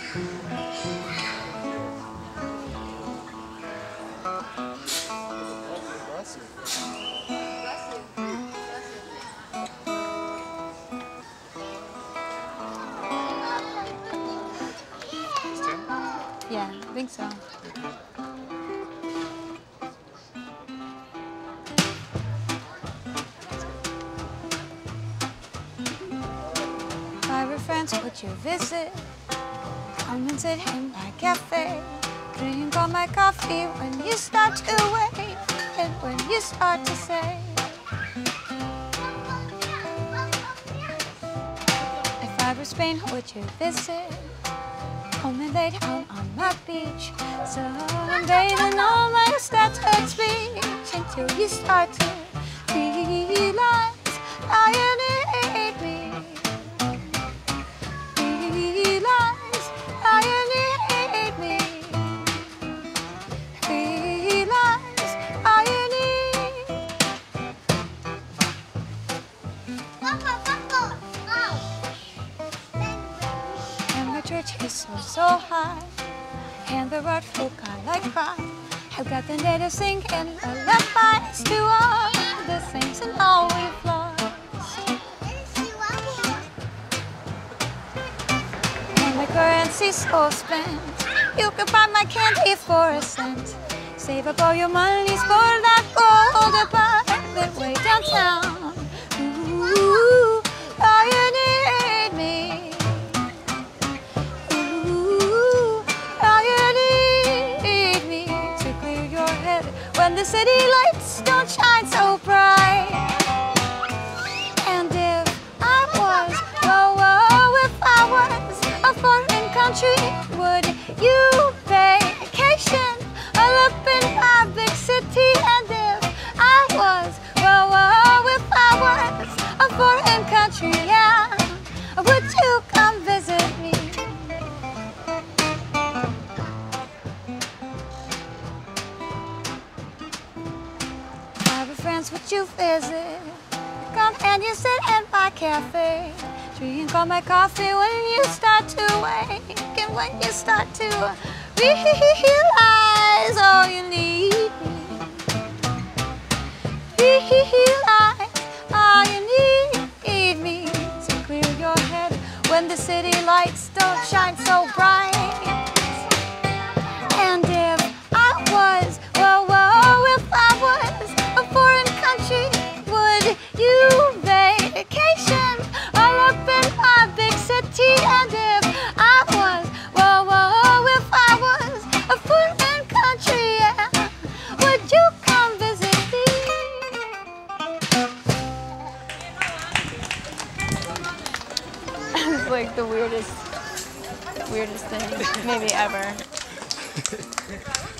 Yeah, I think so. Private friends, would you visit? Come and sit in my cafe. Drink all my coffee when you start to wait, and when you start to say, if I were Spain, would you visit? Come and lay down on my beach, sunbathing all my stuttered speech, until you start to realize how you need me. Realize how you need me. Realize how you need. And my church is so high, and the road folk are like crying. I've got the natives singing lullabies to all the saints and all we've lost. And the currency's so spent, you can buy my candy for a cent. Save up all your monies for that gold apartment way downtown. Ooh, all you need me. Ooh, all you need me to clear your head when the city lights don't shine so bright. And if I was, if I was a foreign country, would you vacation all up in my big city? And if I was, if I was a foreign country, yeah, would you come visit me? Private friends, would you visit? Come and you sit in my cafe. Drink all my coffee when you start to wake, and when you start to realize all you need me. Realize all you need me to clear your head when the city lights don't shine so bright. And if I was, if I was a foreign country, would you vacation all up in my big city? And if I was, if I was a foreign country, yeah, would you come visit me? It's like the weirdest thing maybe ever.